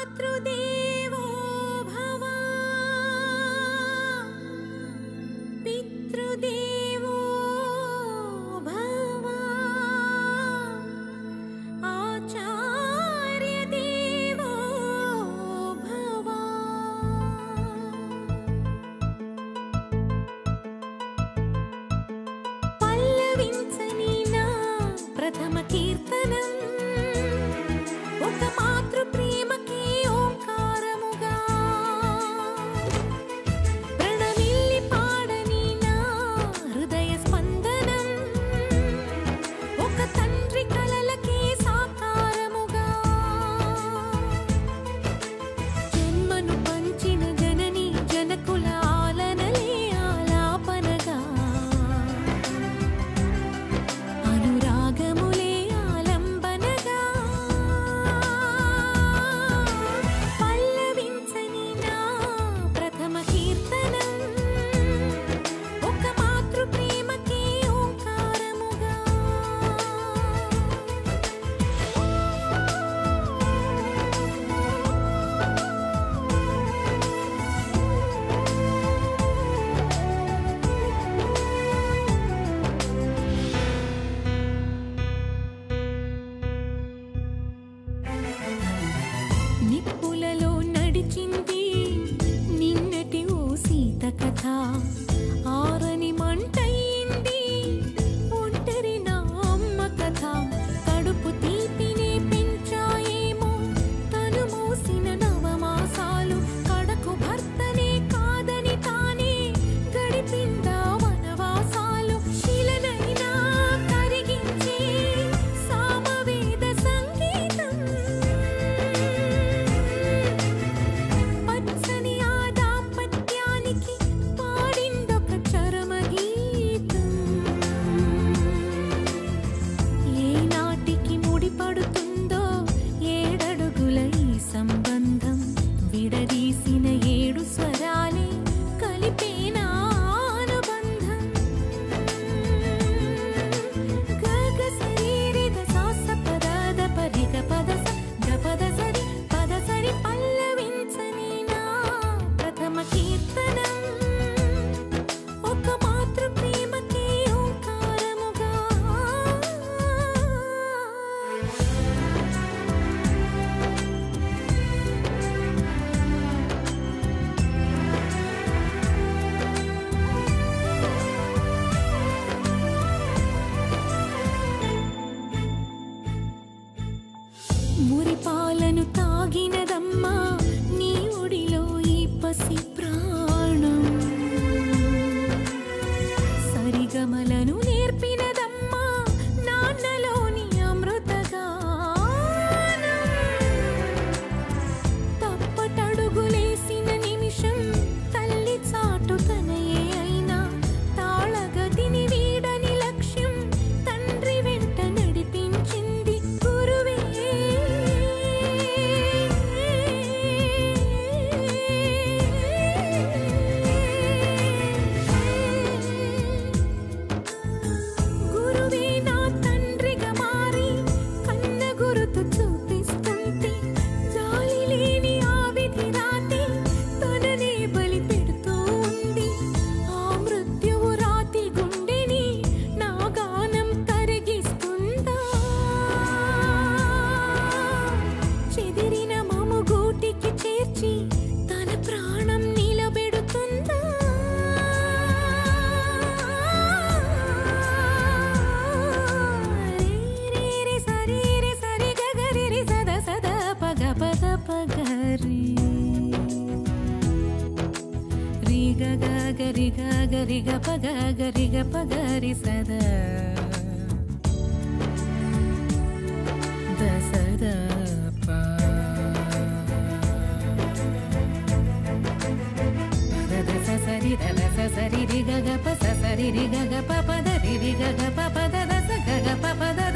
मातृदेवो भव पितृदेवो भव आचार्यदेवो भव। पल्लविंचनि ना प्रथम कीर्तनं ఒక మాతృ ప్రేమకి ఓంకారముగా ప్రణమిల్లి పాడని నా హృదయ స్పందనం ఒక తండ్రి కలలకి సాకారముగా జన్మను పంచిన జనని జనకుల ఆలనలే ఆలాపనగా అనురాగములే ఆలంబనగా పల్లవించని నా ప్రథమ కీర్తనం ఒక మాతృ ప్రేమకి ఓంకారముగా। నిప్పులలో నడిచింది నిన్నటి ఓ సీత కథ ఆరని మంటయింది ఒంటరి నా అమ్మ కథ కడుపు తీపినే పెంచాయేమో తను మోసిన నవమాసాలు కడకు భర్తనే కాదని తానే గడిపిందా వనవాసాలు శిలనైనా కరిగించే సామవేద సంగీతం పచ్చని ఆ దాంపత్యానికి పాడిందొక చరమ గీతం ఏనాటికి ముడిపడుతుందో ఏడడుగుల ఈ సంబంధం విడదీసిన ఏడు స్వరాలే కలిపేనా అనుబంధం గగ సరి ద సాస పద పరిగ పద స గ పద సరి పల్లవించని నా ప్రథమ కీర్తనం ఒక మాతృ ప్రేమకి ఓంకారముగా। మురిపాలను తాగినదమ్మా నీ ఒడిలో ఈ పసి ప్రాణం సరిగమలను నేర్పినదమ్మా నాన్నలోని అమృతగానం తప్పటడుగులేసిన నిమిషం తల్లి చాటు తనయే అయినా తాళగతిని వీడని లక్ష్యం తండ్రి వెంట నడిపించింది గురువే గురువే నా తండ్రిగా మారి కన్న గురుతు చూపిస్తుంటే జాలి లేని ఆ విధి రాతే తననే బలి పెడుతూ ఉంది ఆ మృత్యువు రాతి గుండెని నా గానం తరిగిస్తుందా చెదిరిన మము గూటికి చేర్చి తన ప్రాణం నిలబెడుతుందా రే సరి గగరి రి సద సద పగ పద పగరి రి గగరి గ పగరి గ పగరి సద ద సద ప ద స సరి రి గ ప స సరి రి గ ప ప ద రి గ ప ప ద ద స గ ప ప ద